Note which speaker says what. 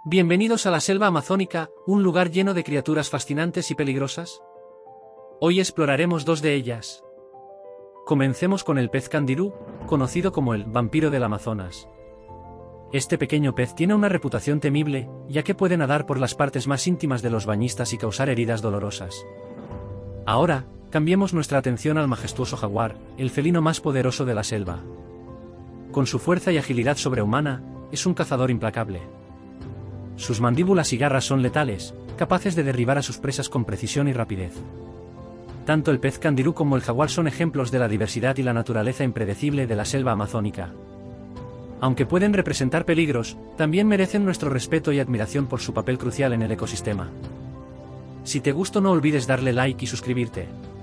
Speaker 1: Bienvenidos a la selva amazónica, un lugar lleno de criaturas fascinantes y peligrosas. Hoy exploraremos dos de ellas. Comencemos con el pez candirú, conocido como el vampiro del Amazonas. Este pequeño pez tiene una reputación temible, ya que puede nadar por las partes más íntimas de los bañistas y causar heridas dolorosas. Ahora, cambiemos nuestra atención al majestuoso jaguar, el felino más poderoso de la selva. Con su fuerza y agilidad sobrehumana, es un cazador implacable. Sus mandíbulas y garras son letales, capaces de derribar a sus presas con precisión y rapidez. Tanto el pez candirú como el jaguar son ejemplos de la diversidad y la naturaleza impredecible de la selva amazónica. Aunque pueden representar peligros, también merecen nuestro respeto y admiración por su papel crucial en el ecosistema. Si te gustó, no olvides darle like y suscribirte.